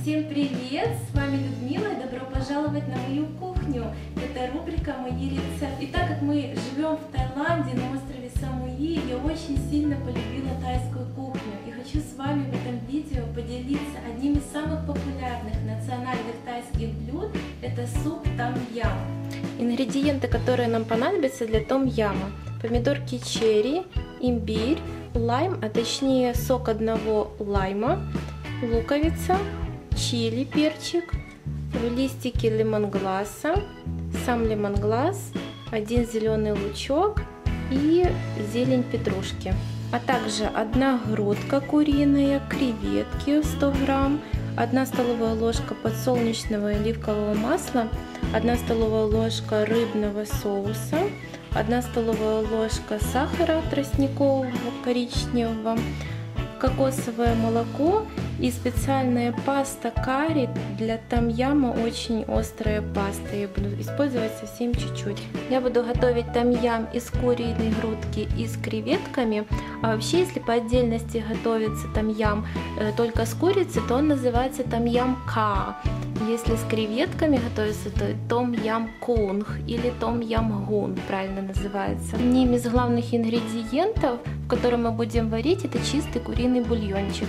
Всем привет! С вами Людмила и добро пожаловать на мою кухню. Это рубрика «Мои рецепты». И так как мы живем в Таиланде на острове Самуи, я очень сильно полюбила тайскую кухню. И хочу с вами в этом видео поделиться одним из самых популярных национальных тайских блюд. Это суп том-ям. Ингредиенты, которые нам понадобятся для том-яма: помидорки черри, имбирь, лайм, а точнее сок одного лайма, луковица, чили, перчик, листики лемонгласа, сам лемонглас, один зеленый лучок и зелень петрушки, а также одна грудка куриная, креветки 100 грамм, 1 столовая ложка подсолнечного и оливкового масла, 1 столовая ложка рыбного соуса, 1 столовая ложка сахара тростникового коричневого, кокосовое молоко и специальная паста карри. Для том-яма очень острая паста, я буду использовать совсем чуть-чуть. Я буду готовить том-ям из куриной грудки и с креветками. А вообще, если по отдельности готовится том-ям только с курицей, то он называется том-ям ка. Если с креветками готовится, то том-ям кунг или том-ям гун правильно называется. Одним из главных ингредиентов, в котором мы будем варить, это чистый куриный бульончик.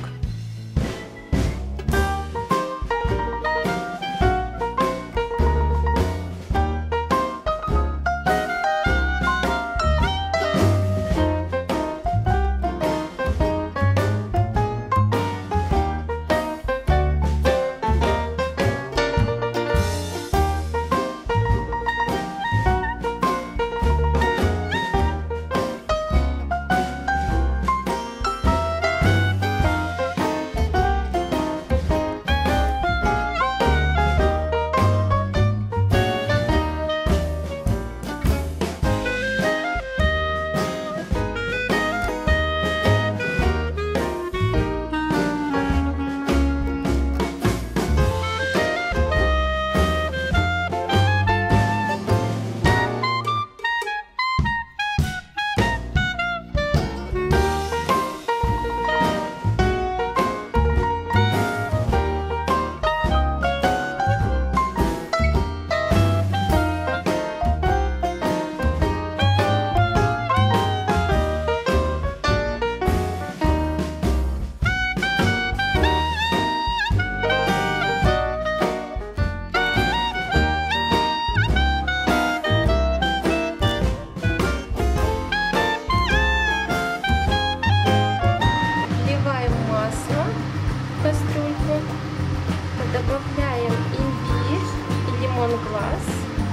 Добавляем имбирь и лемонглас.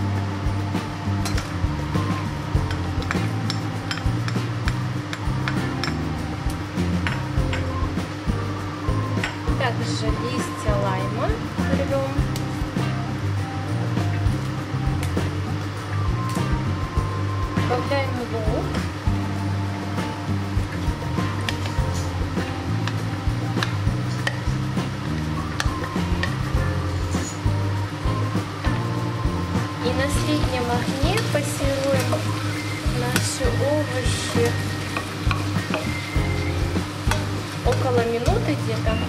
Также листья лайма рвем. Добавляем лук. И на среднем огне пассируем наши овощи около минуты где-то.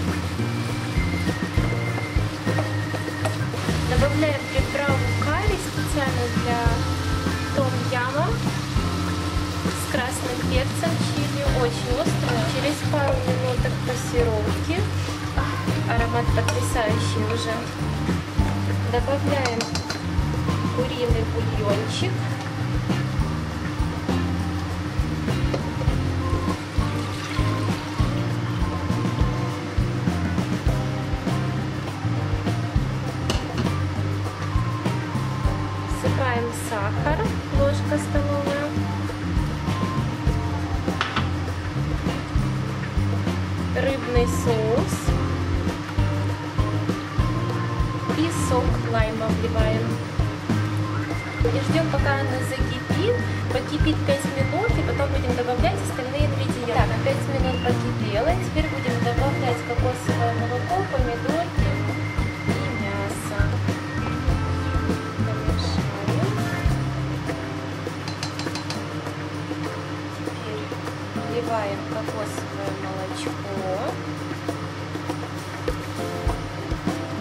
Добавляем приправу карри специально для том-яма с красным перцем чили, очень острая. Через пару минуток пассировки, аромат потрясающий уже, добавляем куриный бульончик. Всыпаем сахар, ложка столовая. Рыбный соус. И сок лайма вливаем. И ждем, пока она закипит. Покипит 5 минут, и потом будем добавлять остальные ингредиенты. Так, 5 минут покипело. Теперь будем добавлять кокосовое молоко, помидорки и мясо. Помешаем. Теперь вливаем кокосовое молочко.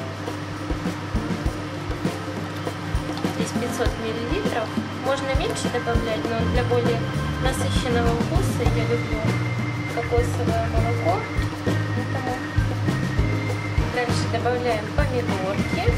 здесь 500 миллилитров. Можно меньше добавлять, но для более насыщенного вкуса я люблю кокосовое молоко. Поэтому дальше добавляем помидорки.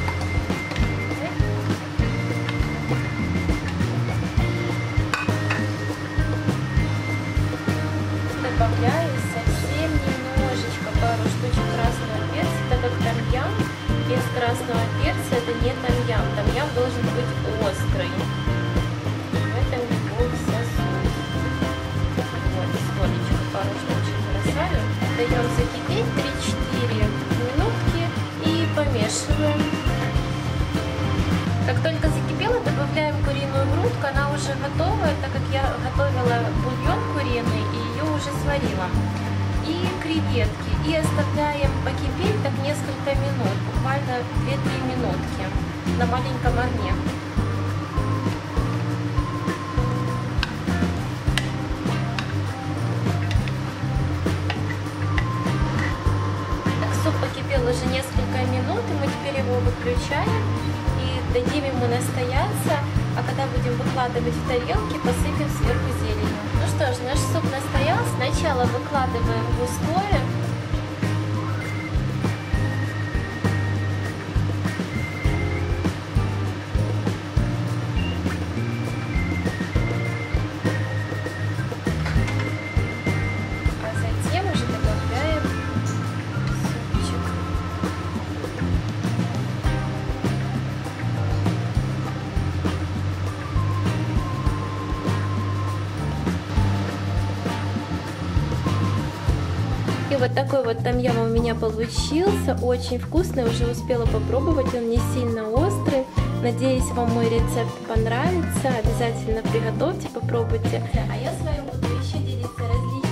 Добавляю совсем немножечко, пару штучек красного перца, так как томьям без красного перца это не томьям. Томьям должен быть острый. В этом его вся суть. Вот, солечко, пару штучек бросаю. Даем закипеть 3-4 минутки и помешиваем. Как только закипело, добавляем куриную грудку, она уже готовая, так как я готовила бульон куриный и ее уже сварила. И креветки. И оставляем покипеть так несколько минут, буквально 2-3 минутки на маленьком огне. Так, суп покипел уже несколько минут, и мы теперь его выключаем. Дадим ему настояться, а когда будем выкладывать в тарелки, посыпем сверху зеленью. Ну что ж, наш суп настоялся. Сначала выкладываем густое. А затем уже добавляем супчик. И вот такой вот томьям у меня получился, очень вкусный, уже успела попробовать, он не сильно острый. Надеюсь, вам мой рецепт понравится, обязательно приготовьте, попробуйте. А я с вами буду еще делиться различными